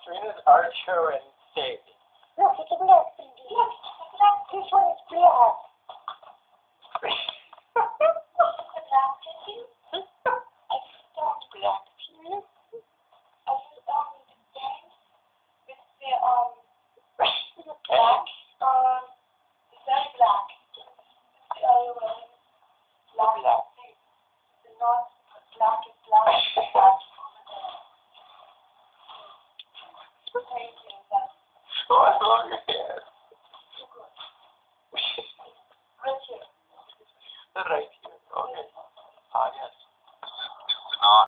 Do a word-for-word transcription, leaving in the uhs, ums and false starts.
Serena's Archer and Sid. Look, you can look. Look, look, this one is black. Black tissue? I found black tissue. I found the dance with the, um, black, um, very black. The other one, black, black. The not black is black, black. What's wrong with your hair?